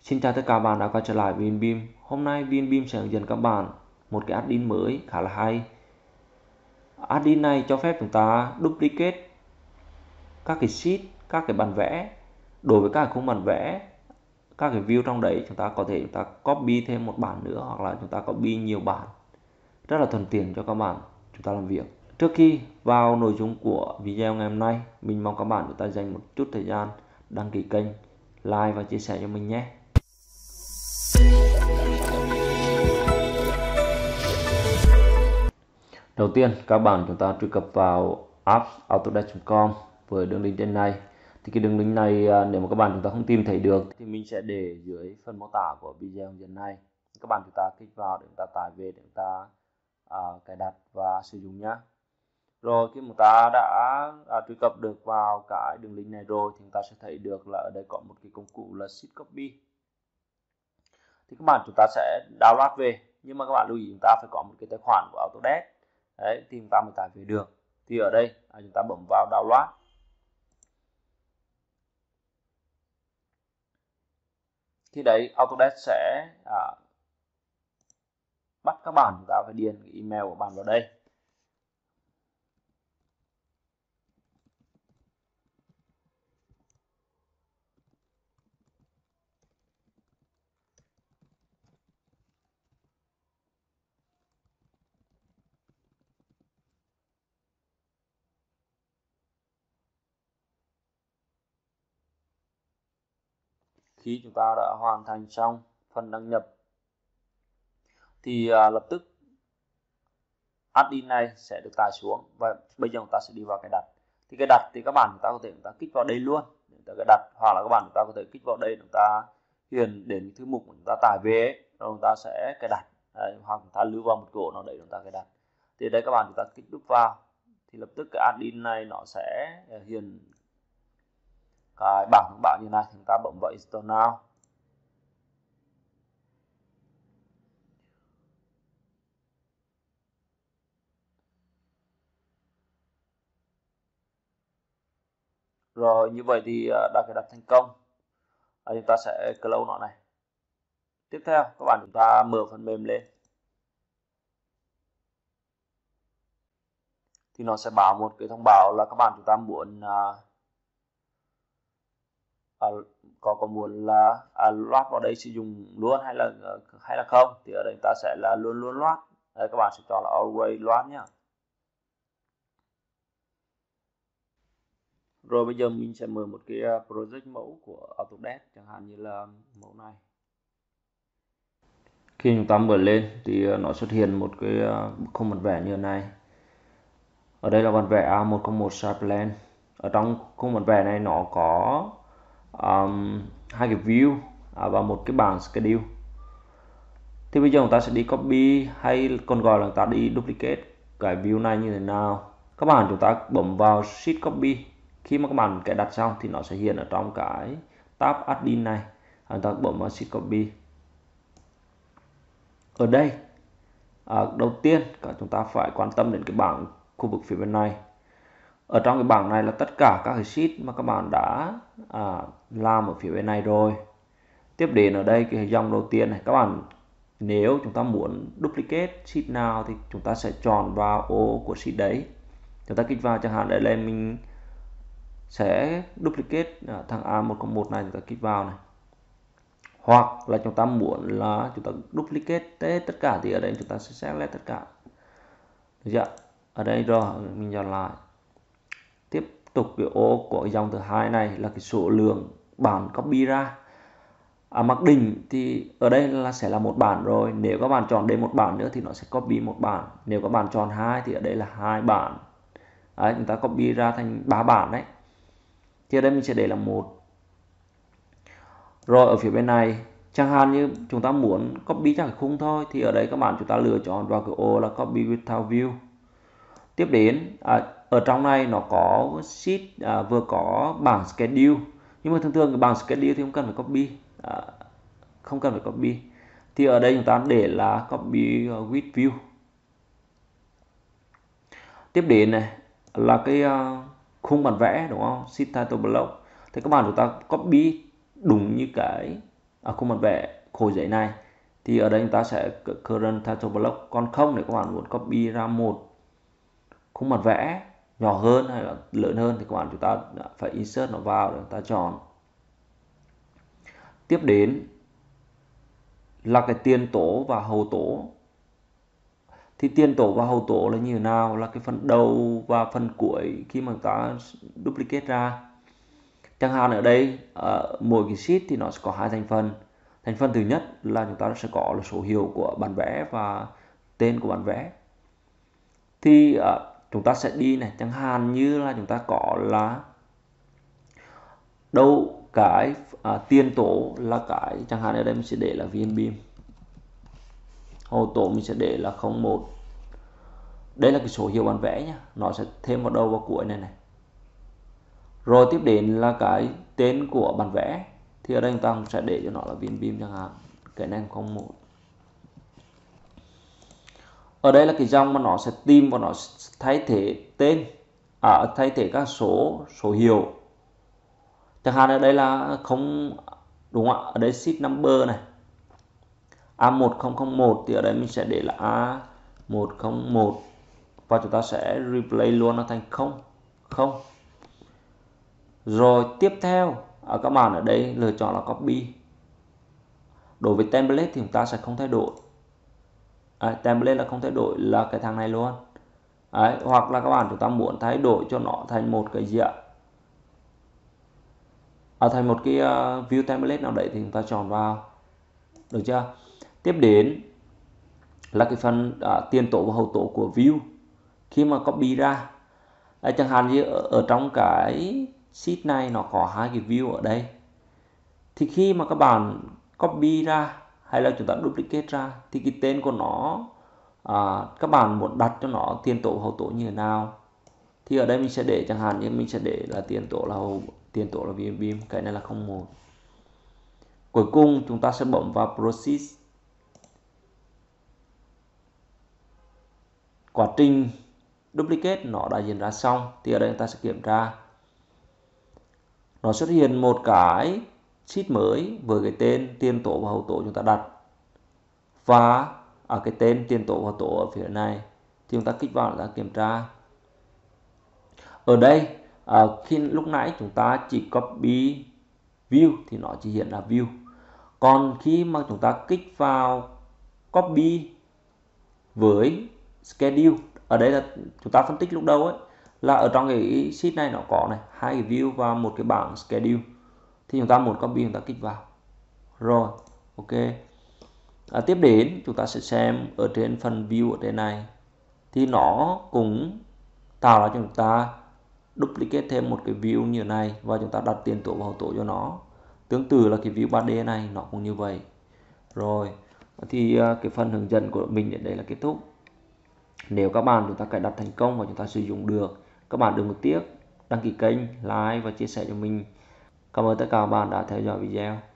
Xin chào tất cả các bạn đã quay trở lại VNBeam. Hôm nay VNBeam sẽ hướng dẫn các bạn một cái add-in mới khá là hay. Add-in này cho phép chúng ta duplicate các cái sheet, các cái bản vẽ. Đối với các khung bản vẽ, các cái view trong đấy chúng ta có thể copy thêm một bản nữa, hoặc là chúng ta copy nhiều bản. Rất là thuận tiện cho các bạn chúng ta làm việc. Trước khi vào nội dung của video ngày hôm nay, mình mong các bạn chúng ta dành một chút thời gian đăng ký kênh, like và chia sẻ cho mình nhé. Đầu tiên các bạn chúng ta truy cập vào appsautodesk.com với đường link trên này. Thì cái đường link này nếu mà các bạn chúng ta không tìm thấy được thì mình sẽ để dưới phần mô tả của video hướng dẫn này. Các bạn chúng ta kích vào để chúng ta tải về để chúng ta cài đặt và sử dụng nhé. Rồi khi chúng ta đã truy cập được vào cái đường link này rồi thì chúng ta sẽ thấy được là ở đây có một cái công cụ là sheet copy. Thì các bạn chúng ta sẽ download về, nhưng mà các bạn lưu ý chúng ta phải có một cái tài khoản của Autodesk. Đấy, thì chúng ta mới tải về được. Thì ở đây chúng ta bấm vào download. Thì đấy Autodesk sẽ bắt các bạn chúng ta phải điền cái email của bạn vào đây. Khi chúng ta đã hoàn thành xong phần đăng nhập thì lập tức add-in này sẽ được tải xuống, và bây giờ chúng ta sẽ đi vào cài đặt. Thì cài đặt thì các bạn chúng ta có thể kích vào đây luôn để chúng ta cài đặt, hoặc là các bạn chúng ta có thể kích vào đây để chúng ta điền đến thư mục của chúng ta tải về ấy, rồi chúng ta sẽ cài đặt. Đấy, hoặc chúng ta lưu vào một cổ nào đấy chúng ta cài đặt. Thì đây các bạn chúng ta kích đúp vào thì lập tức cái add-in này nó sẽ hiện cái bảng thông báo như này. Chúng ta bấm vào install now. Rồi như vậy thì đã cài đặt thành công. Chúng ta sẽ close nó này. Tiếp theo các bạn chúng ta mở phần mềm lên thì nó sẽ báo một cái thông báo là các bạn chúng ta muốn có muốn là load vào đây sử dụng luôn hay là không. Thì ở đây chúng ta sẽ là luôn load. Đây, các bạn sẽ chọn là always load nhé. Rồi bây giờ mình sẽ mở một cái project mẫu của Autodesk, chẳng hạn như là mẫu này. Khi chúng ta mở lên thì nó xuất hiện một cái khung bản vẽ như thế này. Ở đây là bản vẽ A101 Site Plan. Ở trong khung bản vẽ này nó có hai cái view và một cái bảng schedule. Thì bây giờ chúng ta sẽ đi copy, hay còn gọi là chúng ta đi duplicate cái view này như thế nào. Các bạn chúng ta bấm vào sheet copy. Khi mà các bạn cài đặt xong thì nó sẽ hiện ở trong cái tab add-in này. Chúng ta bấm vào sheet copy. Ở đây đầu tiên chúng ta phải quan tâm đến cái bảng khu vực phía bên này. Ở trong cái bảng này là tất cả các cái sheet mà các bạn đã làm ở phía bên này rồi. Tiếp đến ở đây cái dòng đầu tiên này, các bạn nếu chúng ta muốn duplicate sheet nào thì chúng ta sẽ chọn vào ô của sheet đấy. Chúng ta kích vào, chẳng hạn đây là mình sẽ duplicate thằng A101 này, chúng ta kích vào này. Hoặc là chúng ta muốn là chúng ta duplicate tất cả thì ở đây chúng ta sẽ select tất cả. Được chưa? Ở đây rồi mình chọn lại. Tiếp tục cái ô của dòng thứ hai này là cái số lượng bản copy ra. Mặc định thì ở đây là sẽ là một bản rồi. Nếu các bạn chọn đến một bản nữa thì nó sẽ copy một bản. Nếu các bạn chọn hai thì ở đây là hai bản. Đấy, chúng ta copy ra thành 3 bản đấy. Thì ở đây mình sẽ để là một. Rồi ở phía bên này, chẳng hạn như chúng ta muốn copy cho cái khung thôi thì ở đây các bạn chúng ta lựa chọn vào cái ô là copy without view. Tiếp đến ở trong này nó có sheet vừa có bảng schedule, nhưng mà thường thường cái bảng schedule thì không cần phải copy, không cần phải copy. Thì ở đây chúng ta để là copy with view. Tiếp đến này là cái khung bản vẽ, đúng không? Sheet title block. Thì các bạn chúng ta copy đúng như cái khung bản vẽ khối giấy này. Thì ở đây chúng ta sẽ current title block, còn không nếu các bạn muốn copy ra một khung bản vẽ nhỏ hơn hay là lớn hơn thì các bạn chúng ta phải insert nó vào để chúng ta chọn. Tiếp đến là cái tiền tố và hậu tố. Thì tiền tố và hậu tố là như thế nào? Là cái phần đầu và phần cuối khi mà chúng ta duplicate ra. Chẳng hạn ở đây mỗi cái sheet thì nó sẽ có hai thành phần. Thành phần thứ nhất là chúng ta sẽ có là số hiệu của bản vẽ và tên của bản vẽ. Thì chúng ta sẽ đi này, chẳng hạn như là chúng ta có là đâu cái tiền tố là cái, chẳng hạn ở đây mình sẽ để là VNbeam, hậu tố mình sẽ để là 01. Đây là cái số hiệu bản vẽ nhá, nó sẽ thêm vào đầu và cuối này này. Rồi tiếp đến là cái tên của bản vẽ, thì ở đây chúng ta cũng sẽ để cho nó là VNbeam chẳng hạn, cái này 01. Ở đây là cái dòng mà nó sẽ tìm và nó thay thế tên, thay thế các số hiệu. Chẳng hạn ở đây là không, đúng không ạ? Ở đây sheet number này, A1001 thì ở đây mình sẽ để là A101 và chúng ta sẽ replace luôn nó thành 00. Rồi tiếp theo các bạn ở đây lựa chọn là copy. Đối với template thì chúng ta sẽ không thay đổi. Template là không thay đổi là cái thằng này luôn. Hoặc là các bạn chúng ta muốn thay đổi cho nó thành một cái gì ạ? Thành một cái view template nào đấy thì chúng ta chọn vào. Được chưa? Tiếp đến là cái phần tiền tố và hậu tố của view. Khi mà copy ra, chẳng hạn như ở trong cái sheet này nó có hai cái view ở đây. Thì khi mà các bạn copy ra hay là chúng ta duplicate ra thì cái tên của nó các bạn muốn đặt cho nó tiền tố hậu tố như thế nào. Thì ở đây mình sẽ để chẳng hạn như mình sẽ để là tiền tố là VNbeam, cái này là 01. Cuối cùng chúng ta sẽ bấm vào Process. Quá trình duplicate nó đã diễn ra xong thì ở đây chúng ta sẽ kiểm tra. Nó xuất hiện một cái sheet mới với cái tên tiền tố và hậu tố chúng ta đặt. Và cái tên tiền tố và hậu tố ở phía này thì chúng ta kích vào để ta kiểm tra. Ở đây khi lúc nãy chúng ta chỉ copy view thì nó chỉ hiện ra view. Còn khi mà chúng ta kích vào copy với schedule, ở đây là chúng ta phân tích lúc đầu ấy, là ở trong cái sheet này nó có này hai cái view và một cái bảng schedule. Thì chúng ta muốn copy chúng ta kích vào. Rồi, ok. Tiếp đến chúng ta sẽ xem ở trên phần view ở trên này thì nó cũng tạo ra cho chúng ta duplicate thêm một cái view như này và chúng ta đặt tiền tố và hậu tố cho nó. Tương tự là cái view 3D này nó cũng như vậy. Rồi, thì cái phần hướng dẫn của mình đến đây là kết thúc. Nếu các bạn chúng ta cài đặt thành công và chúng ta sử dụng được, các bạn đừng có tiếc đăng ký kênh, like và chia sẻ cho mình. Cảm ơn tất cả các bạn đã theo dõi video.